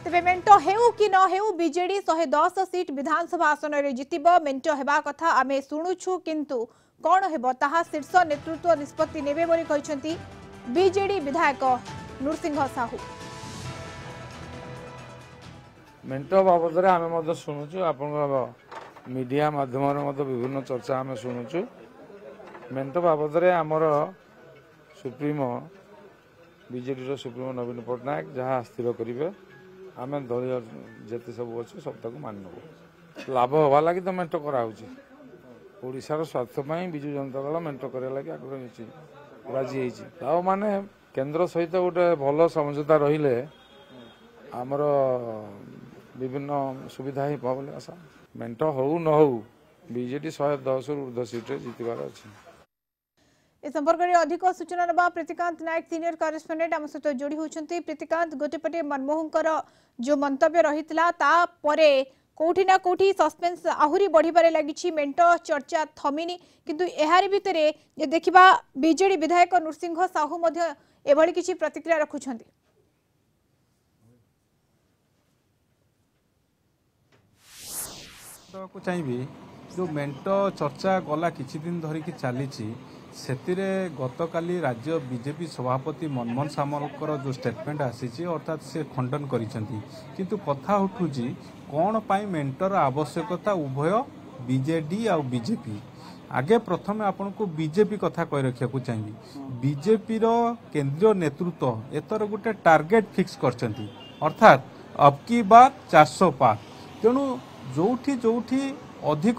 तेबे मेंट हेउ कि न हेउ बीजेडी 110 सीट विधानसभा आसन रे जितिब मेंट हेबा कथा आमे सुनुछु किंतु कोन हेबो ताहा शीर्ष नेतृत्व निष्पत्ति नेबे बोली कहिसंती बीजेडी विधायक नृसिंह साहू। मेंट बाबद आम शुणुचु आप मीडिया माध्यम विभिन्न चर्चा आम शुणुचु मेंट बाबद आमर supremo BJD supremo Naveen Patnaik जहाँ स्थिर करेंगे आम दलीय जिते सब अच्छे सब मानव लाभ हवा लगी तो मेंट कराशार स्वार्थपाई विजु जनता दल मेंट करा लगी आग्रह राजी लाभ माने केन्द्र सहित गोटे भल समझौता रहिले आमर विभिन्न सुविधा ही बोले आशा मेंट हो न हो बीजेडी 110 रु ऊर्ध्व सीट्रे जितबार अच्छी। इस संपर्क में अधिक सूचना नवा प्रीतिकांत नायक सीनियर करेस्पोंडेंट आम सहित जोड़ी होती। प्रीतिकांत गोटेपटे मनमोहन जो मंतव्य रही कौटी ना कौटी सस्पेंस आहुरी बढ़िबारे लगी मेंट चर्चा थमिनी किंतु एहारी भितरे जे देखिबा बीजेडी विधायक नृसिंह साहू मध्य एभली किछि प्रतिक्रिया रखुछंती। को चाहिए जो मेंट चर्चा गला किछि दिन धरिकी चली सेतिरे गतकाली राज्य बीजेपी सभापति मनमोहन सामलकर जो स्टेटमेंट आसी अर्थात से खंडन करिसेंती किंतु कथा उठुची कौन पाई मेंटर आवश्यकता उभय बीजेडी आ बीजेपी आगे प्रथम आपन को बीजेपी कथा कह रखा चाहिए बीजेपी रो केंद्रीय नेतृत्व एतर गोटे टार्गेट फिक्स करछंती अर्थात अब की बार 400 पार तेणु जोठी जोठी अधिक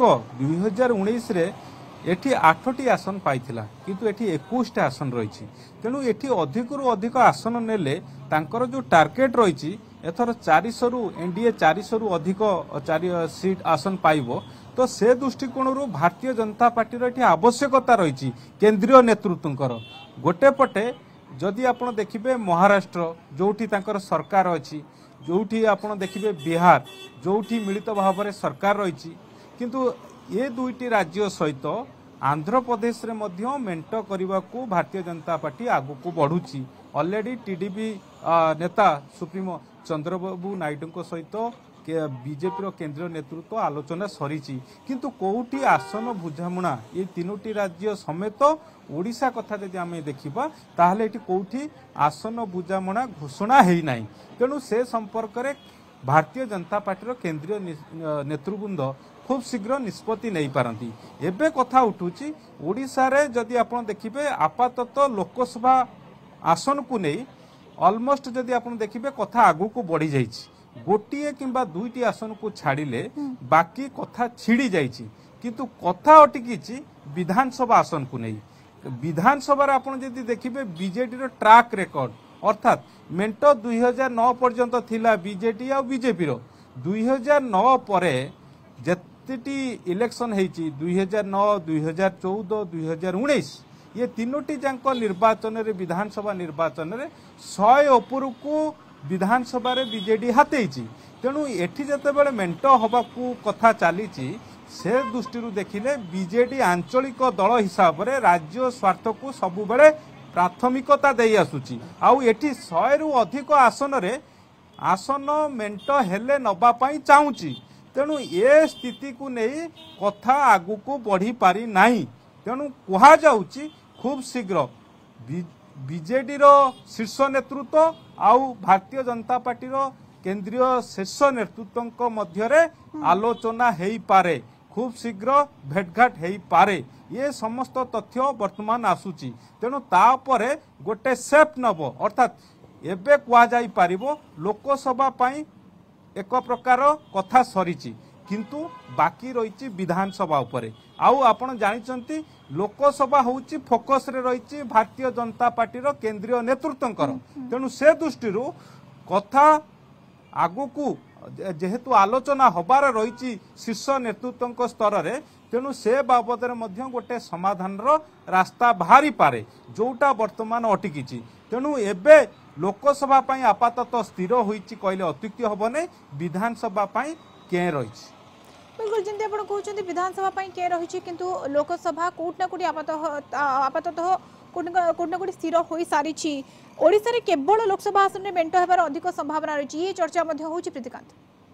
2019 रे एठी 8टी आसन पाइथिला किंतु एठी 21टा आसन रही तेणु एठी अधिक रु अधिक आसन नेले तांकर जो टार्गेट रही एथर 400 रु एनडीए 400 रु अधिक 4 सीट आसन पाइबो तो से दृष्टिकोण रु भारतीय जनता पार्टी एठी आवश्यकता रही केंद्रीय नेतृत्वकर गोटे पटे जदि आपण देखिबे महाराष्ट्र जोठी तांकर सरकार अछि जोठी आपण देखिबे बिहार जोठी मिलित भाव में सरकार रही किंतु ये दुईटी राज्य सहित आंध्र प्रदेश रे मध्य मेंट करने को भारतीय जनता पार्टी आगु को बढ़ुची ऑलरेडी टीडीपी नेता सुप्रीमो चंद्रबाबू नायडू सहित बीजेपी रो केंद्रीय नेतृत्व आलोचना सरी किंतु कोउटी आसन बुझामुणा ये तीनोटी राज्य समेत ओडिशा कथा जदि आम देखा ताहले एटी कोउठी आसन बुझामुणा घोषणा है ना तेणु से संपर्क में भारतीय जनता पार्टी केंद्रीय नेतृवृंद खूब शीघ्र निष्पत्ति नहीं पारती एबे कथा उठुची ओडिशा रे जदि आपण देखिबे आपातत लोकसभा आसन को नहीं ऑलमोस्ट जदि आपण देखिबे कथा आगु को बढ़ी जाइछि गोटिए किंबा दुईटी आसन को छाड़िले बाकी कथा छिड़ी जाइछि किंतु कथा अटकी विधानसभा आसन को नहीं विधानसभा आपण जदि देखिबे बीजेडी रो ट्रैक रिकॉर्ड अर्थात मेंट 2009 पर्यंत थिला बीजेडी आ बीजेपी रो 2009 परे जति इलेक्शन होती 2009 2014 2019 ये तीनोटी जांक निर्वाचन रे विधानसभा निर्वाचन रे 100 उपरू को विधानसभा रे बीजेडी हाथी तेणु एठी जते बेले मेंट हवा को कथा चली से दृष्टि देखिले बीजेडी आंचलिक दल हिसाब रे राज्य स्वार्थ को सबु बेले प्राथमिकता दे आसुची आउ एठी 100 रु अधिक आसन रे आसन मेंट हेले नबा पई चाहूची तेणु ये स्थिति को नहीं कथा आगु को बढ़ी पारी नाही तेणु कहा जाउची खूब शीघ्र बीजेडी रो शीर्ष नेतृत्व आउ भारतीय जनता पार्टी रो केंद्रीय शीर्ष नेतृत्व मध्य रे आलोचना हेई पारे खूब शीघ्र भेटघाट हेई पारे ये समस्त तथ्य वर्तमान आसुची तेणु तापरे गोटे सेप नब अर्थात एबे कुआ जाई पारिबो लोकसभा पाई एक प्रकार कथा सरी किंतु बाकी रही विधानसभा उपरे आउ आपण जानिचंती लोकसभा होची फोकस रे रही भारतीय जनता पार्टी रो केंद्रीय नेतृत्वकर तेणु से दृष्टि कथा आगु को जेहेतु आलोचना हबार रही शीर्ष नेतृत्व स्तर में तेणु से बाबद में गोटे समाधान रास्ता बाहरी पारे जोटा वर्तमान अटकी तेणु एबे लोकसभा पाई आपातत स्थिर होईची कहले अत्युक्ति हबो नै विधानसभा पाई के रही बिल्कुल जंती आपण कहउछन्ती विधानसभा पाई के रही किंतु लोकसभा कोट ना कोटी आपातत कोटना कोटी स्थिर हो सारी ओडिशा रे केवल लोकसभा आसन में मेंट होबार अधिक संभावना रही ये चर्चा मध्य होची प्रीतिकांत।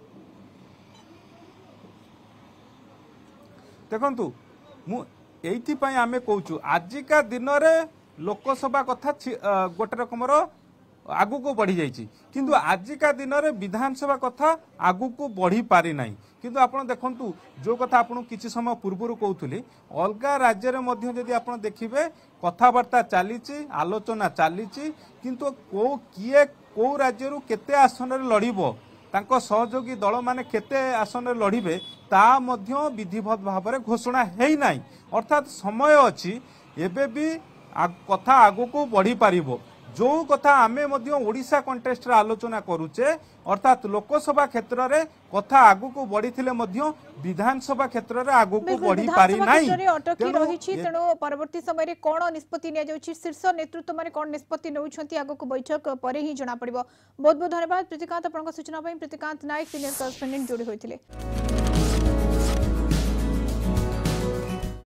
देखंतु मु एइथि पई आमे कहूछु आजिका दिन रे लोकसभा कथा गोटे रकमर आगु को बढ़ी जाइछि किंतु आजिका दिन रे विधानसभा कथा आगु को बढ़ी पारि नाही किंतु आपण देखंतु जो कथा आपण किछि समय पूर्वरु कहउथुली अलगा राज्य रे मध्य जदि आपण देखिबे कथावार्ता चलीछि आलोचना चलीछि किंतु को किए को राज्य रु केते आसन रे लड़िबो तांको सहयोगी दल माने केते आसन रे लड़िबे ता मध्य विधिवत भाव रे घोषणा हेई नाही अर्थात समय अछि एबे भी कथा आगु को बढ़ी पारिबो जो कथा आमे मध्य ओडिशा कंटेस्ट रे आलोचना करूचे अर्थात लोकसभा क्षेत्र रे कथा आगु को बढ़ी थिले मध्य विधानसभा क्षेत्र रे आगु को बढ़ी पारि नाही अटकी रहिछि तेनो परवर्ती समय रे कोन निष्पत्ति ने जाउछि शीर्ष नेतृत्व माने कोन निष्पत्ति नउछंती आगु को बैठक परे ही जणा पड़िबो। बहुत बहुत धन्यवाद प्रीतिकांत आपनका सूचना पई। प्रीतिकांत नायक सीनियर करेस्पोंडेंट जोड़ी होइथिले।